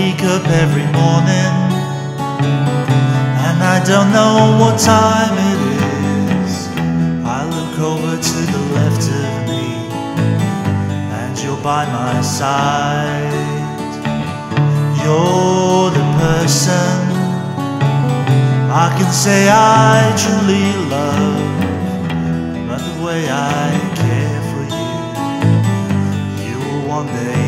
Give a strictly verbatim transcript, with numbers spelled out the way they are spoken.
wake up every morning and I don't know what time it is. I look over to the left of me and you're by my side. You're the person I can say I truly love, but the way I care for you, you will one day